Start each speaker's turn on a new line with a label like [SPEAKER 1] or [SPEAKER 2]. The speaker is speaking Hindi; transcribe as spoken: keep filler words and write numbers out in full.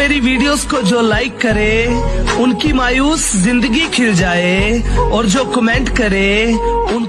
[SPEAKER 1] मेरी वीडियोस को जो लाइक करे उनकी मायूस जिंदगी खिल जाए, और जो कमेंट करे उन